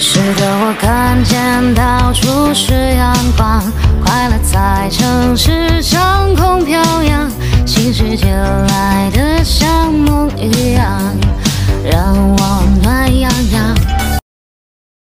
使得我看见到处是阳光，快乐在城市上空飘扬。